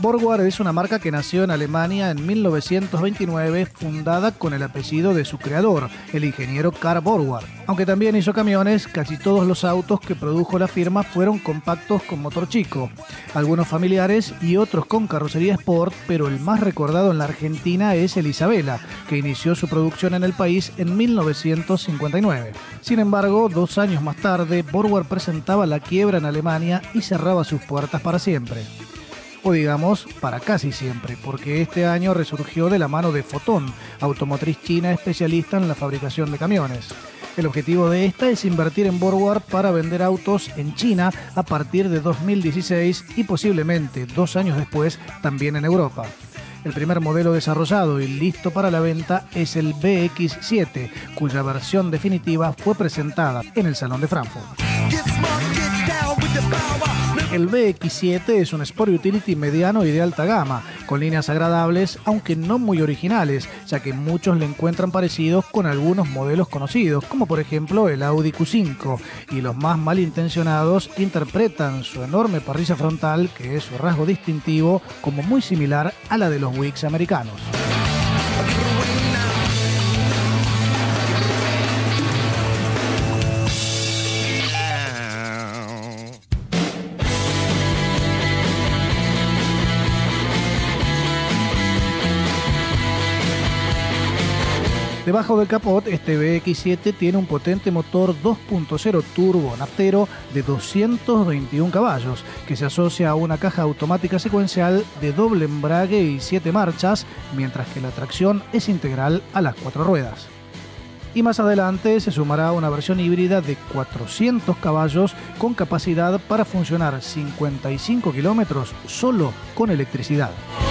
Borgward es una marca que nació en Alemania en 1929, fundada con el apellido de su creador, el ingeniero Karl Borgward. Aunque también hizo camiones, casi todos los autos que produjo la firma fueron compactos con motor chico, algunos familiares y otros con carrocería sport, pero el más recordado en la Argentina es el Isabela, que inició su producción en el país en 1959. Sin embargo, 2 años más tarde, Borgward presentaba la quiebra en Alemania y cerraba sus puertas para siempre. O digamos, para casi siempre, porque este año resurgió de la mano de Foton, automotriz china especialista en la fabricación de camiones. El objetivo de esta es invertir en Borgward para vender autos en China a partir de 2016 y posiblemente 2 años después también en Europa. El primer modelo desarrollado y listo para la venta es el BX7, cuya versión definitiva fue presentada en el Salón de Frankfurt. El BX7 es un Sport Utility mediano y de alta gama, con líneas agradables, aunque no muy originales, ya que muchos le encuentran parecidos con algunos modelos conocidos, como por ejemplo el Audi Q5, y los más malintencionados interpretan su enorme parrilla frontal, que es su rasgo distintivo, como muy similar a la de los Wix americanos. Debajo del capot, este BX7 tiene un potente motor 2.0 turbo naftero de 221 caballos, que se asocia a una caja automática secuencial de doble embrague y 7 marchas, mientras que la tracción es integral a las 4 ruedas. Y más adelante se sumará una versión híbrida de 400 caballos con capacidad para funcionar 55 kilómetros solo con electricidad.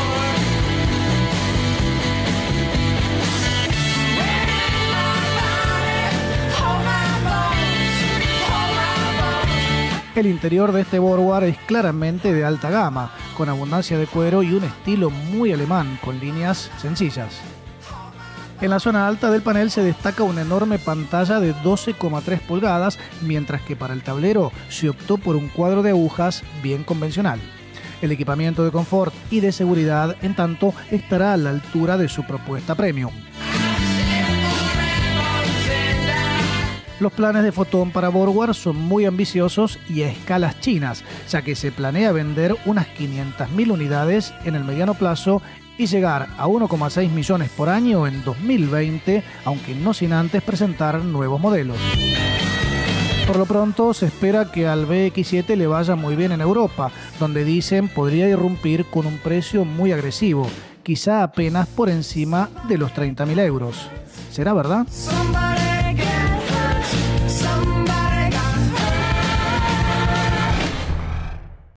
El interior de este Borgward es claramente de alta gama, con abundancia de cuero y un estilo muy alemán, con líneas sencillas. En la zona alta del panel se destaca una enorme pantalla de 12,3 pulgadas, mientras que para el tablero se optó por un cuadro de agujas bien convencional. El equipamiento de confort y de seguridad, en tanto, estará a la altura de su propuesta premium. Los planes de Foton para Borgward son muy ambiciosos y a escalas chinas, ya que se planea vender unas 500.000 unidades en el mediano plazo y llegar a 1,6 millones por año en 2020, aunque no sin antes presentar nuevos modelos. Por lo pronto, se espera que al BX7 le vaya muy bien en Europa, donde dicen podría irrumpir con un precio muy agresivo, quizá apenas por encima de los 30.000 euros. ¿Será verdad?